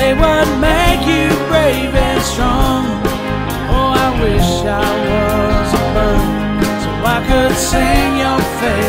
say what make you brave and strong. Oh, I wish I was a bird so I could sing your face.